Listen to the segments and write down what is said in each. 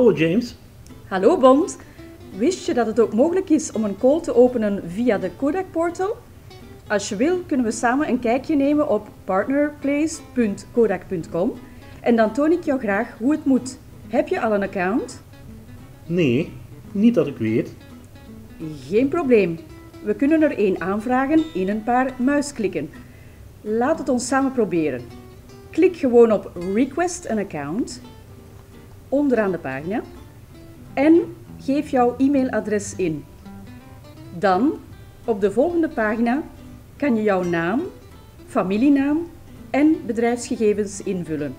Hallo James. Hallo Bond, wist je dat het ook mogelijk is om een call te openen via de Kodak Portal? Als je wil kunnen we samen een kijkje nemen op partnerplace.kodak.com en dan toon ik jou graag hoe het moet. Heb je al een account? Nee, niet dat ik weet. Geen probleem. We kunnen er één aanvragen in een paar muisklikken. Laat het ons samen proberen. Klik gewoon op Request an Account, onderaan de pagina, en geef jouw e-mailadres in. Dan, op de volgende pagina, kan je jouw naam, familienaam en bedrijfsgegevens invullen.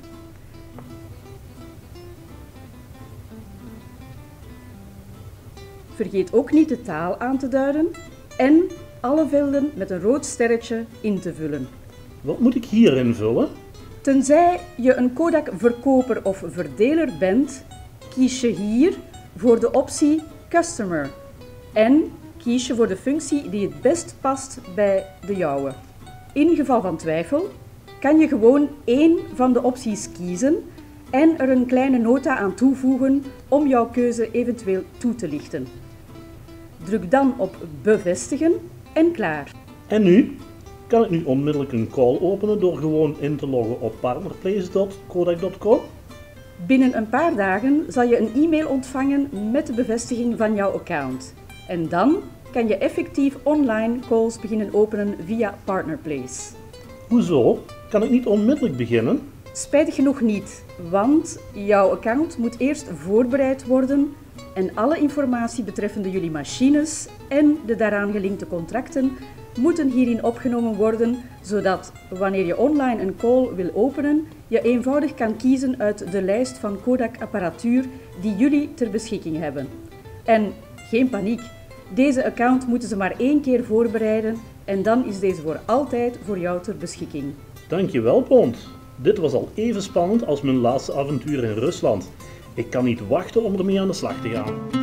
Vergeet ook niet de taal aan te duiden en alle velden met een rood sterretje in te vullen. Wat moet ik hier invullen? Tenzij je een Kodak verkoper of verdeler bent, kies je hier voor de optie Customer en kies je voor de functie die het best past bij de jouwe. In geval van twijfel kan je gewoon één van de opties kiezen en er een kleine nota aan toevoegen om jouw keuze eventueel toe te lichten. Druk dan op Bevestigen en klaar. En nu? Kan ik nu onmiddellijk een call openen door gewoon in te loggen op partnerplace.kodak.com? Binnen een paar dagen zal je een e-mail ontvangen met de bevestiging van jouw account. En dan kan je effectief online calls beginnen openen via Partnerplace. Hoezo? Kan ik niet onmiddellijk beginnen? Spijtig genoeg niet, want jouw account moet eerst voorbereid worden en alle informatie betreffende jullie machines en de daaraan gelinkte contracten moeten hierin opgenomen worden, zodat wanneer je online een call wil openen, je eenvoudig kan kiezen uit de lijst van Kodak apparatuur die jullie ter beschikking hebben. En geen paniek, deze account moeten ze maar 1 keer voorbereiden en dan is deze voor altijd voor jou ter beschikking. Dankjewel Bond. Dit was al even spannend als mijn laatste avontuur in Rusland. Ik kan niet wachten om ermee aan de slag te gaan.